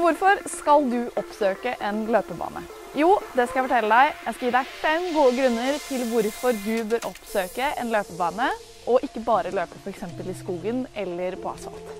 hvorfor skal du oppsøke en løpebane? Jo, det skal jeg fortelle deg. Jeg skal gi deg 5 gode grunner til hvorfor du bør oppsøke en løpebane, og ikke bare løpe for eksempel i skogen eller på asfalt.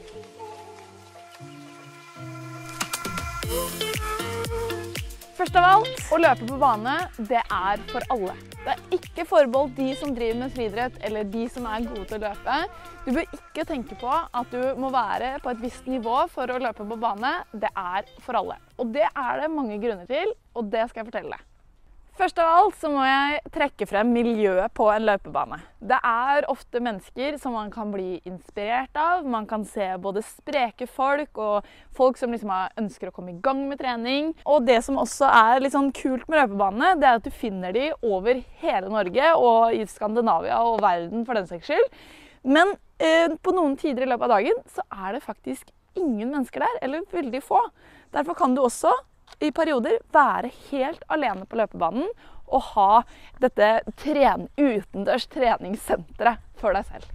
Først av alt, å løpe på bane, det er for alle. Det er ikke forbeholdt de som driver med friidrett eller de som er gode til å løpe. Du bør ikke tenke på at du må være på et visst nivå for å løpe på bane. Det er for alle. Og det er det mange grunner til, og det skal jeg fortelle deg. Først av alt så må jeg trekke frem miljøet på en løpebane. Det er ofte mennesker som man kan bli inspirert av. Man kan se både spreke folk og folk som liksom ønsker å komme i gang med trening. Og det som også er litt sånn kult med løpebane, det er at du finner de over hele Norge og i Skandinavia og verden for den saks skyld. Men på noen tider i løpet av dagen så er det faktisk ingen mennesker der, eller veldig få. Derfor kan du også i perioder være helt alene på løpebanen og ha dette utendørs treningssenteret for deg selv.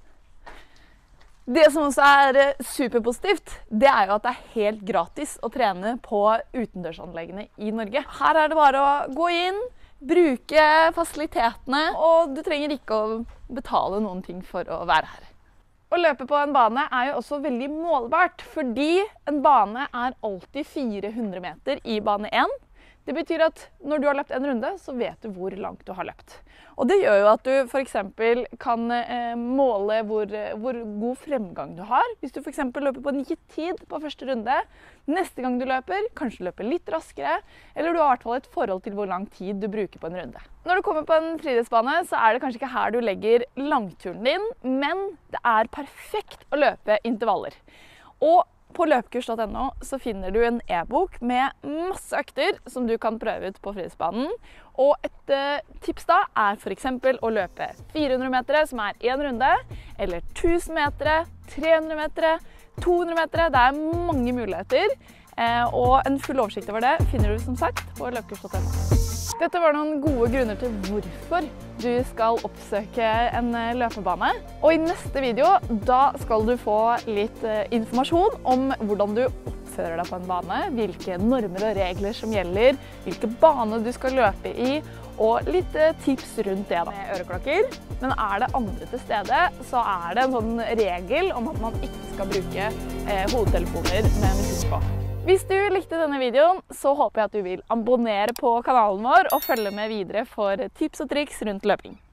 Det som også er superpositivt, det er jo at det er helt gratis å trene på utendørsanleggene i Norge. Her er det bare å gå inn, bruke fasilitetene, og du trenger ikke å betale noen ting for å være her. Å løpe på en bane er jo også veldig målbart, fordi en bane er alltid 400 meter i bane 1. Det betyr at når du har løpt en runde, så vet du hvor langt du har løpt. Og det gjør jo at du for eksempel kan måle hvor god fremgang du har. Hvis du for eksempel løper på en gitt tid på første runde, neste gang du løper, kanskje løper litt raskere, eller du har i hvert fall et forhold til hvor lang tid du bruker på en runde. Når du kommer på en friidrettsbane, så er det kanskje ikke her du legger langturen din, men det er perfekt å løpe intervaller. Og på løpekurs.no så finner du en e-bok med masse økter som du kan prøve ut på friidrettsbanen. Og et tips da er for eksempel å løpe 400 meter, som er en runde, eller 1000 meter, 300 meter, 200 meter. Det er mange muligheter, og en full oversikt over det finner du som sagt på løpekurs.no. Dette var noen gode grunner til hvorfor du skal oppsøke en løpebane. Og i neste video, da skal du få litt informasjon om hvordan du oppfører deg på en bane, hvilke normer og regler som gjelder, hvilke bane du skal løpe i, og litt tips rundt det da. Med øreklokker. Men er det andre til stede, så er det en sånn regel om at man ikke skal bruke hodetelefoner med musikk på. Hvis du likte denne videoen, så håper jeg at du vil abonnere på kanalen vår og følge med videre for tips og triks rundt løping.